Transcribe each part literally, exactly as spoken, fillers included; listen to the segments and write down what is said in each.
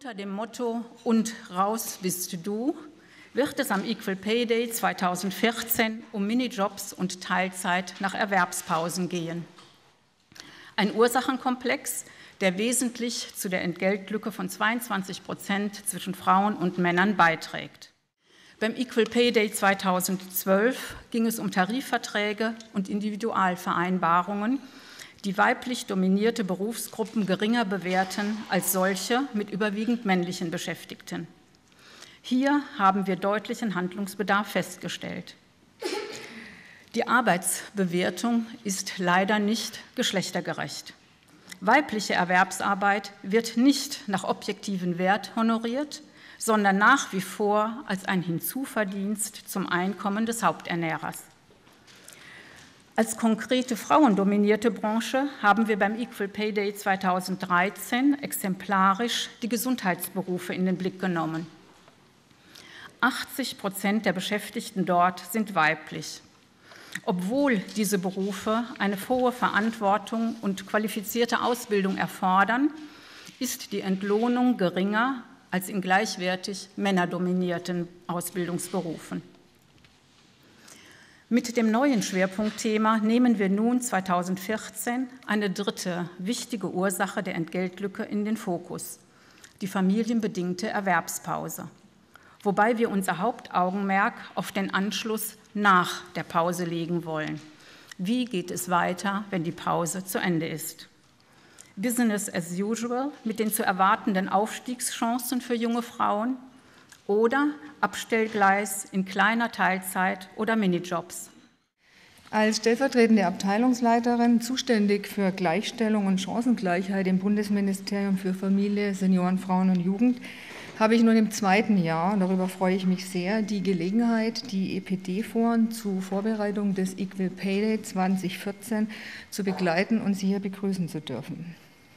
Unter dem Motto "Und raus bist du" wird es am Equal Pay Day zweitausendvierzehn um Minijobs und Teilzeit nach Erwerbspausen gehen. Ein Ursachenkomplex, der wesentlich zu der Entgeltlücke von zweiundzwanzig Prozent zwischen Frauen und Männern beiträgt. Beim Equal Pay Day zweitausendzwölf ging es um Tarifverträge und Individualvereinbarungen, die weiblich dominierte Berufsgruppen geringer bewerten als solche mit überwiegend männlichen Beschäftigten. Hier haben wir deutlichen Handlungsbedarf festgestellt. Die Arbeitsbewertung ist leider nicht geschlechtergerecht. Weibliche Erwerbsarbeit wird nicht nach objektivem Wert honoriert, sondern nach wie vor als ein Hinzuverdienst zum Einkommen des Haupternährers. Als konkrete frauendominierte Branche haben wir beim Equal Pay Day zweitausenddreizehn exemplarisch die Gesundheitsberufe in den Blick genommen. achtzig Prozent der Beschäftigten dort sind weiblich. Obwohl diese Berufe eine hohe Verantwortung und qualifizierte Ausbildung erfordern, ist die Entlohnung geringer als in gleichwertig männerdominierten Ausbildungsberufen. Mit dem neuen Schwerpunktthema nehmen wir nun zweitausendvierzehn eine dritte wichtige Ursache der Entgeltlücke in den Fokus, die familienbedingte Erwerbspause, wobei wir unser Hauptaugenmerk auf den Anschluss nach der Pause legen wollen. Wie geht es weiter, wenn die Pause zu Ende ist? Business as usual mit den zu erwartenden Aufstiegschancen für junge Frauen oder Abstellgleis in kleiner Teilzeit oder Minijobs. Als stellvertretende Abteilungsleiterin zuständig für Gleichstellung und Chancengleichheit im Bundesministerium für Familie, Senioren, Frauen und Jugend habe ich nun im zweiten Jahr, und darüber freue ich mich sehr, die Gelegenheit, die E P D-Foren zur Vorbereitung des Equal Pay Day zweitausendvierzehn zu begleiten und Sie hier begrüßen zu dürfen.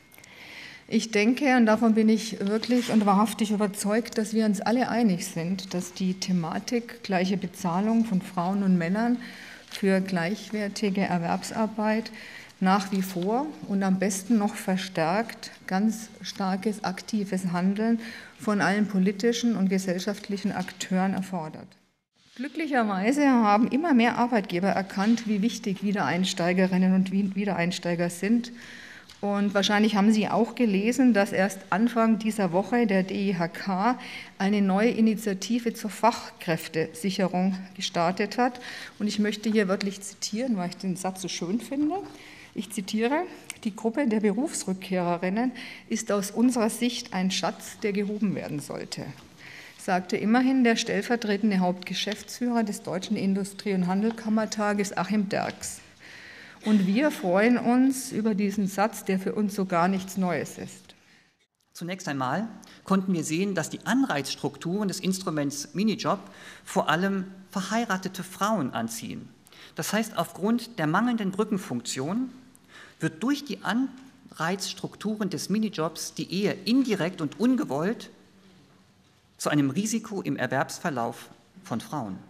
Ich denke, und davon bin ich wirklich und wahrhaftig überzeugt, dass wir uns alle einig sind, dass die Thematik gleiche Bezahlung von Frauen und Männern für gleichwertige Erwerbsarbeit nach wie vor und am besten noch verstärkt ganz starkes aktives Handeln von allen politischen und gesellschaftlichen Akteuren erfordert. Glücklicherweise haben immer mehr Arbeitgeber erkannt, wie wichtig Wiedereinsteigerinnen und Wiedereinsteiger sind. Und wahrscheinlich haben Sie auch gelesen, dass erst Anfang dieser Woche der D I H K eine neue Initiative zur Fachkräftesicherung gestartet hat. Und ich möchte hier wörtlich zitieren, weil ich den Satz so schön finde. Ich zitiere: Die Gruppe der Berufsrückkehrerinnen ist aus unserer Sicht ein Schatz, der gehoben werden sollte, sagte immerhin der stellvertretende Hauptgeschäftsführer des Deutschen Industrie- und Handelskammertages, Achim Derks. Und wir freuen uns über diesen Satz, der für uns so gar nichts Neues ist. Zunächst einmal konnten wir sehen, dass die Anreizstrukturen des Instruments Minijob vor allem verheiratete Frauen anziehen. Das heißt, aufgrund der mangelnden Brückenfunktion wird durch die Anreizstrukturen des Minijobs die Ehe indirekt und ungewollt zu einem Risiko im Erwerbsverlauf von Frauen.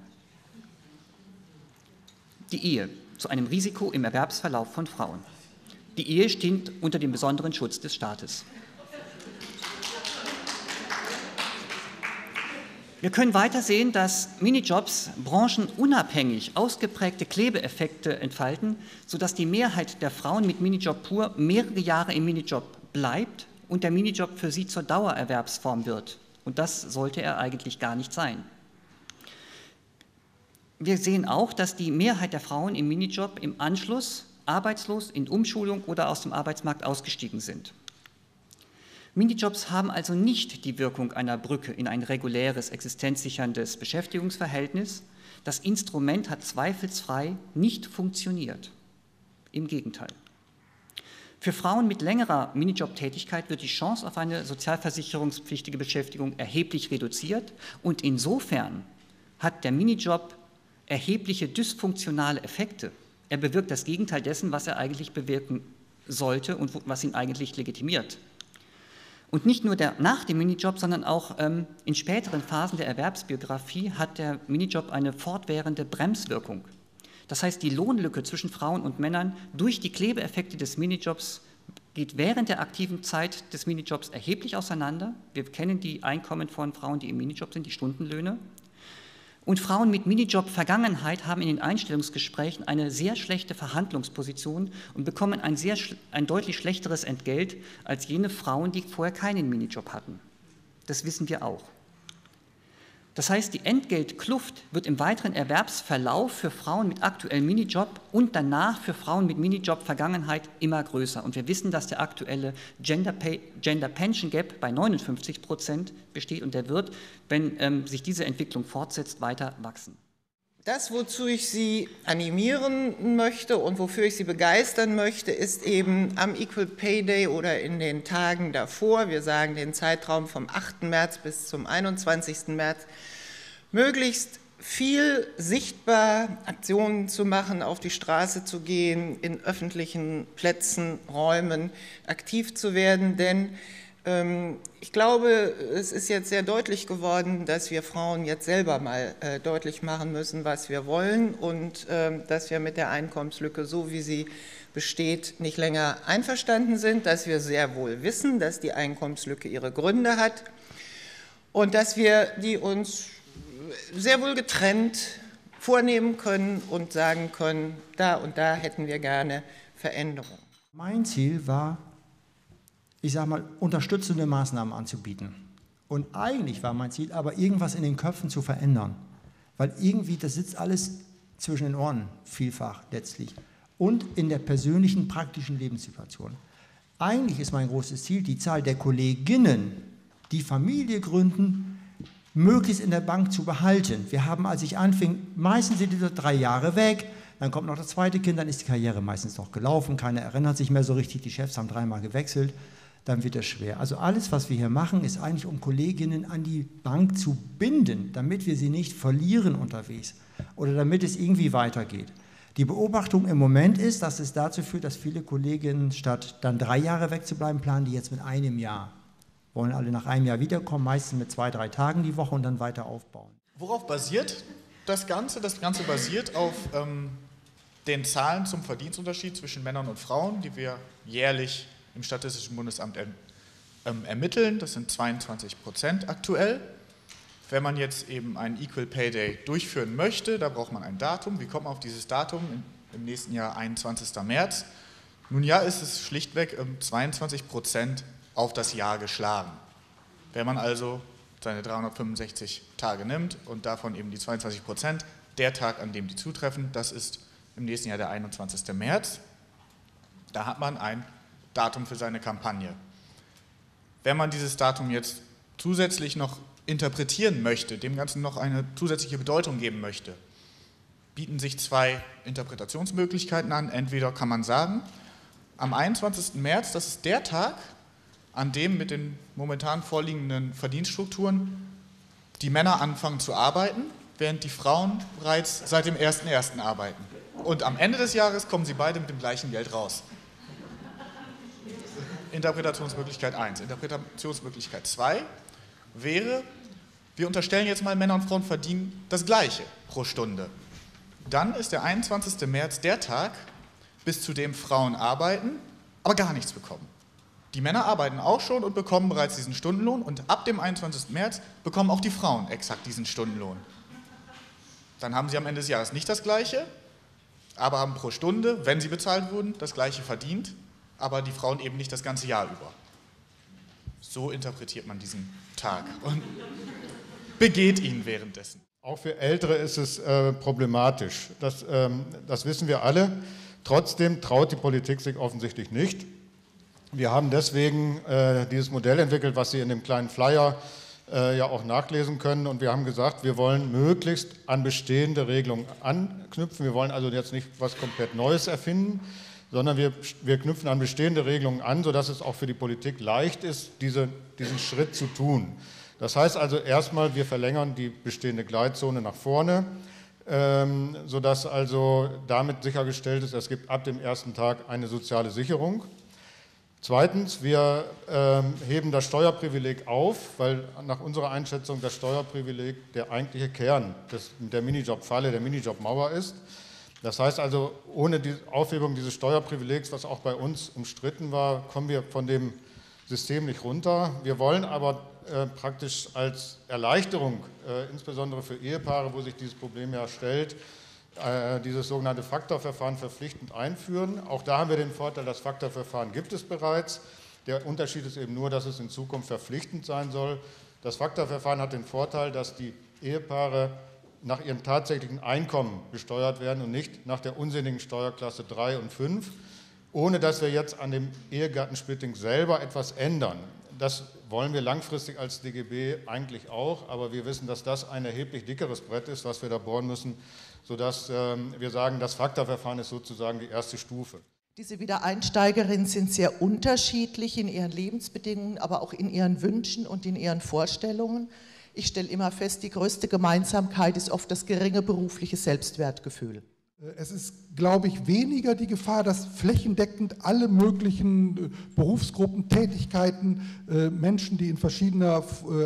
Die Ehe zu einem Risiko im Erwerbsverlauf von Frauen. Die Ehe steht unter dem besonderen Schutz des Staates. Wir können weiter sehen, dass Minijobs branchenunabhängig ausgeprägte Klebeeffekte entfalten, sodass die Mehrheit der Frauen mit Minijob pur mehrere Jahre im Minijob bleibt und der Minijob für sie zur Dauererwerbsform wird. Und das sollte er eigentlich gar nicht sein. Wir sehen auch, dass die Mehrheit der Frauen im Minijob im Anschluss arbeitslos, in Umschulung oder aus dem Arbeitsmarkt ausgestiegen sind. Minijobs haben also nicht die Wirkung einer Brücke in ein reguläres, existenzsicherndes Beschäftigungsverhältnis. Das Instrument hat zweifelsfrei nicht funktioniert. Im Gegenteil. Für Frauen mit längerer Minijob-Tätigkeit wird die Chance auf eine sozialversicherungspflichtige Beschäftigung erheblich reduziert und insofern hat der Minijob erhebliche dysfunktionale Effekte. Er bewirkt das Gegenteil dessen, was er eigentlich bewirken sollte und was ihn eigentlich legitimiert. Und nicht nur der, nach dem Minijob, sondern auch ähm, in späteren Phasen der Erwerbsbiografie hat der Minijob eine fortwährende Bremswirkung. Das heißt, die Lohnlücke zwischen Frauen und Männern durch die Klebeeffekte des Minijobs geht während der aktiven Zeit des Minijobs erheblich auseinander. Wir kennen die Einkommen von Frauen, die im Minijob sind, die Stundenlöhne. Und Frauen mit Minijob-Vergangenheit haben in den Einstellungsgesprächen eine sehr schlechte Verhandlungsposition und bekommen ein, sehr, ein deutlich schlechteres Entgelt als jene Frauen, die vorher keinen Minijob hatten. Das wissen wir auch. Das heißt, die Entgeltkluft wird im weiteren Erwerbsverlauf für Frauen mit aktuellem Minijob und danach für Frauen mit Minijob-Vergangenheit immer größer. Und wir wissen, dass der aktuelle Gender, Pay, Gender Pension Gap bei neunundfünfzig Prozent besteht und der wird, wenn ähm, sich diese Entwicklung fortsetzt, weiter wachsen. Das, wozu ich Sie animieren möchte und wofür ich Sie begeistern möchte, ist eben am Equal Pay Day oder in den Tagen davor, wir sagen den Zeitraum vom achten März bis zum einundzwanzigsten März, möglichst viel sichtbar Aktionen zu machen, auf die Straße zu gehen, in öffentlichen Plätzen, Räumen aktiv zu werden, denn ich glaube, es ist jetzt sehr deutlich geworden, dass wir Frauen jetzt selber mal äh, deutlich machen müssen, was wir wollen und äh, dass wir mit der Einkommenslücke, so wie sie besteht, nicht länger einverstanden sind, dass wir sehr wohl wissen, dass die Einkommenslücke ihre Gründe hat und dass wir die uns sehr wohl getrennt vornehmen können und sagen können, da und da hätten wir gerne Veränderungen. Mein Ziel war, ich sage mal, unterstützende Maßnahmen anzubieten. Und eigentlich war mein Ziel, aber irgendwas in den Köpfen zu verändern. Weil irgendwie, das sitzt alles zwischen den Ohren, vielfach letztlich. Und in der persönlichen, praktischen Lebenssituation. Eigentlich ist mein großes Ziel, die Zahl der Kolleginnen, die Familie gründen, möglichst in der Bank zu behalten. Wir haben, als ich anfing, meistens sind diese drei Jahre weg, dann kommt noch das zweite Kind, dann ist die Karriere meistens noch gelaufen, keiner erinnert sich mehr so richtig, die Chefs haben dreimal gewechselt. Dann wird es schwer. Also alles, was wir hier machen, ist eigentlich, um Kolleginnen an die Bank zu binden, damit wir sie nicht verlieren unterwegs oder damit es irgendwie weitergeht. Die Beobachtung im Moment ist, dass es dazu führt, dass viele Kolleginnen statt dann drei Jahre wegzubleiben, planen die jetzt mit einem Jahr. Wollen alle nach einem Jahr wiederkommen, meistens mit zwei, drei Tagen die Woche und dann weiter aufbauen. Worauf basiert das Ganze? Das Ganze basiert auf ähm, den Zahlen zum Verdienstunterschied zwischen Männern und Frauen, die wir jährlich im Statistischen Bundesamt er, ähm, ermitteln. Das sind zweiundzwanzig Prozent aktuell. Wenn man jetzt eben einen Equal Pay Day durchführen möchte, da braucht man ein Datum. Wie kommt man auf dieses Datum? Im, im nächsten Jahr einundzwanzigsten März. Nun ja, ist es schlichtweg ähm, zweiundzwanzig Prozent auf das Jahr geschlagen. Wenn man also seine dreihundertfünfundsechzig Tage nimmt und davon eben die zweiundzwanzig Prozent, der Tag, an dem die zutreffen, das ist im nächsten Jahr der einundzwanzigste März. Da hat man ein Datum für seine Kampagne. Wenn man dieses Datum jetzt zusätzlich noch interpretieren möchte, dem Ganzen noch eine zusätzliche Bedeutung geben möchte, bieten sich zwei Interpretationsmöglichkeiten an. Entweder kann man sagen, am einundzwanzigsten März, das ist der Tag, an dem mit den momentan vorliegenden Verdienststrukturen die Männer anfangen zu arbeiten, während die Frauen bereits seit dem ersten ersten arbeiten. Und am Ende des Jahres kommen sie beide mit dem gleichen Geld raus. Interpretationsmöglichkeit eins. Interpretationsmöglichkeit zwei wäre, wir unterstellen jetzt mal, Männer und Frauen verdienen das Gleiche pro Stunde. Dann ist der einundzwanzigste März der Tag, bis zu dem Frauen arbeiten, aber gar nichts bekommen. Die Männer arbeiten auch schon und bekommen bereits diesen Stundenlohn und ab dem einundzwanzigsten März bekommen auch die Frauen exakt diesen Stundenlohn. Dann haben sie am Ende des Jahres nicht das Gleiche, aber haben pro Stunde, wenn sie bezahlt wurden, das Gleiche verdient, aber die Frauen eben nicht das ganze Jahr über. So interpretiert man diesen Tag und begeht ihn währenddessen. Auch für Ältere ist es äh, problematisch. Das, ähm, das wissen wir alle. Trotzdem traut die Politik sich offensichtlich nicht. Wir haben deswegen äh, dieses Modell entwickelt, was Sie in dem kleinen Flyer äh, ja auch nachlesen können. Und wir haben gesagt, wir wollen möglichst an bestehende Regelungen anknüpfen. Wir wollen also jetzt nicht was komplett Neues erfinden, sondern wir, wir knüpfen an bestehende Regelungen an, sodass es auch für die Politik leicht ist, diese, diesen Schritt zu tun. Das heißt also erstmal, wir verlängern die bestehende Gleitzone nach vorne, ähm, sodass also damit sichergestellt ist, es gibt ab dem ersten Tag eine soziale Sicherung. Zweitens, wir ähm, heben das Steuerprivileg auf, weil nach unserer Einschätzung das Steuerprivileg der eigentliche Kern des, der Minijob-Falle, der Minijob-Mauer ist. Das heißt also, ohne die Aufhebung dieses Steuerprivilegs, was auch bei uns umstritten war, kommen wir von dem System nicht runter. Wir wollen aber äh, praktisch als Erleichterung, äh, insbesondere für Ehepaare, wo sich dieses Problem ja stellt, äh, dieses sogenannte Faktorverfahren verpflichtend einführen. Auch da haben wir den Vorteil, das Faktorverfahren gibt es bereits. Der Unterschied ist eben nur, dass es in Zukunft verpflichtend sein soll. Das Faktorverfahren hat den Vorteil, dass die Ehepaare nach ihrem tatsächlichen Einkommen besteuert werden und nicht nach der unsinnigen Steuerklasse drei und fünf, ohne dass wir jetzt an dem Ehegattensplitting selber etwas ändern. Das wollen wir langfristig als D G B eigentlich auch, aber wir wissen, dass das ein erheblich dickeres Brett ist, was wir da bohren müssen, sodass ähm, wir sagen, das Faktorverfahren ist sozusagen die erste Stufe. Diese Wiedereinsteigerinnen sind sehr unterschiedlich in ihren Lebensbedingungen, aber auch in ihren Wünschen und in ihren Vorstellungen. Ich stelle immer fest, die größte Gemeinsamkeit ist oft das geringe berufliche Selbstwertgefühl. Es ist, glaube ich, weniger die Gefahr, dass flächendeckend alle möglichen Berufsgruppen, Tätigkeiten, Menschen, die in verschiedener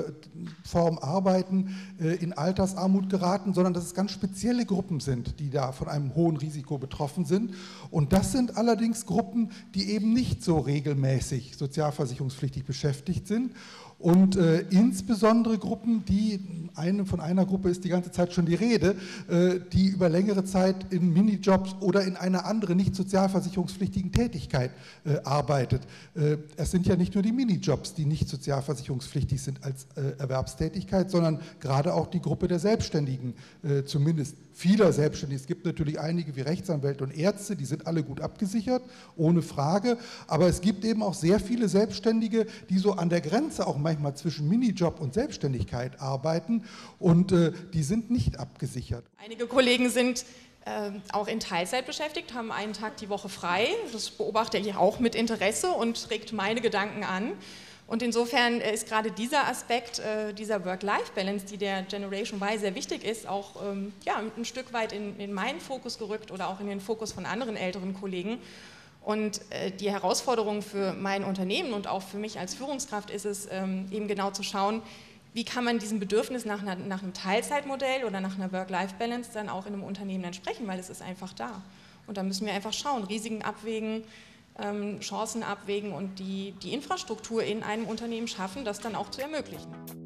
Form arbeiten, in Altersarmut geraten, sondern dass es ganz spezielle Gruppen sind, die da von einem hohen Risiko betroffen sind. Und das sind allerdings Gruppen, die eben nicht so regelmäßig sozialversicherungspflichtig beschäftigt sind. Und äh, insbesondere Gruppen, die, eine, von einer Gruppe ist die ganze Zeit schon die Rede, äh, die über längere Zeit in Minijobs oder in einer anderen nicht sozialversicherungspflichtigen Tätigkeit äh, arbeitet. Äh, es sind ja nicht nur die Minijobs, die nicht sozialversicherungspflichtig sind als äh, Erwerbstätigkeit, sondern gerade auch die Gruppe der Selbstständigen, äh, zumindest vieler Selbstständigen. Es gibt natürlich einige wie Rechtsanwälte und Ärzte, die sind alle gut abgesichert, ohne Frage, aber es gibt eben auch sehr viele Selbstständige, die so an der Grenze auch manchmal zwischen Minijob und Selbstständigkeit arbeiten und äh, die sind nicht abgesichert. Einige Kollegen sind äh, auch in Teilzeit beschäftigt, haben einen Tag die Woche frei. Das beobachte ich auch mit Interesse und regt meine Gedanken an. Und insofern ist gerade dieser Aspekt äh, dieser Work-Life-Balance, die der Generation Y sehr wichtig ist, auch ähm, ja, ein Stück weit in, in meinen Fokus gerückt oder auch in den Fokus von anderen älteren Kollegen. Und äh, die Herausforderung für mein Unternehmen und auch für mich als Führungskraft ist es, ähm, eben genau zu schauen, wie kann man diesem Bedürfnis nach, einer, nach einem Teilzeitmodell oder nach einer Work-Life-Balance dann auch in einem Unternehmen entsprechen, weil es ist einfach da. Und da müssen wir einfach schauen, Risiken abwägen, ähm, Chancen abwägen und die, die Infrastruktur in einem Unternehmen schaffen, das dann auch zu ermöglichen.